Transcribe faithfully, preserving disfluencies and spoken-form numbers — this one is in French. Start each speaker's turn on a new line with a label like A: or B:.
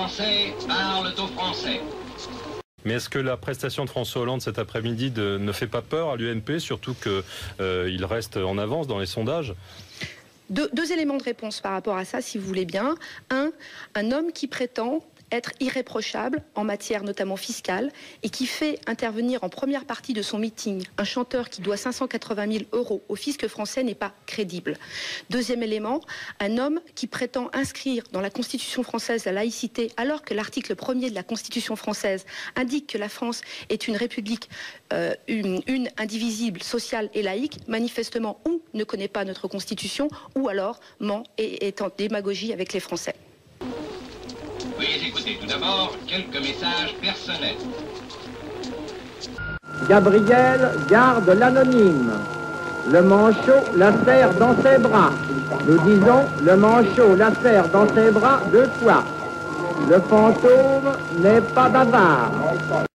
A: Français parlent aux Français.
B: Mais est-ce que la prestation de François Hollande cet après-midi de, ne fait pas peur à l'U M P, surtout qu'il euh, reste en avance dans les sondages ?
C: Deux, deux éléments de réponse par rapport à ça, si vous voulez bien. Un, un homme qui prétend être irréprochable en matière notamment fiscale et qui fait intervenir en première partie de son meeting un chanteur qui doit cinq cent quatre-vingt mille euros au fisc français n'est pas crédible. Deuxième élément, un homme qui prétend inscrire dans la Constitution française la laïcité alors que l'article premier de la Constitution française indique que la France est une république euh, une, une indivisible, sociale et laïque, manifestement ou ne connaît pas notre Constitution ou alors ment et est en démagogie avec les Français.
A: Veuillez écouter tout d'abord quelques messages personnels.
D: Gabriel garde l'anonyme. Le manchot la serre dans ses bras. Nous disons le manchot la serre dans ses bras deux fois. Le fantôme n'est pas bavard.